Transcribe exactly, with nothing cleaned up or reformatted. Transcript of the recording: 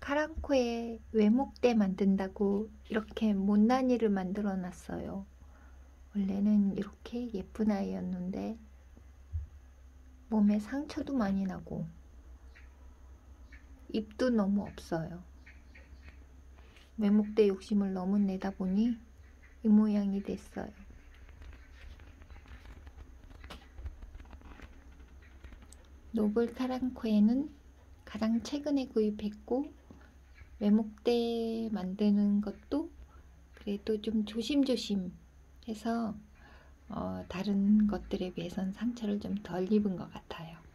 카랑코에 외목대 만든다고 이렇게 못난 이를 만들어 놨어요. 원래는 이렇게 예쁜 아이였는데 몸에 상처도 많이 나고 입도 너무 없어요. 외목대 욕심을 너무 내다 보니 이 모양이 됐어요. 노블 카랑코에는 가장 최근에 구입했고 외목대 만드는 것도 그래도 좀 조심조심 해서 어, 다른 것들에 비해선 상처를 좀 덜 입은 것 같아요.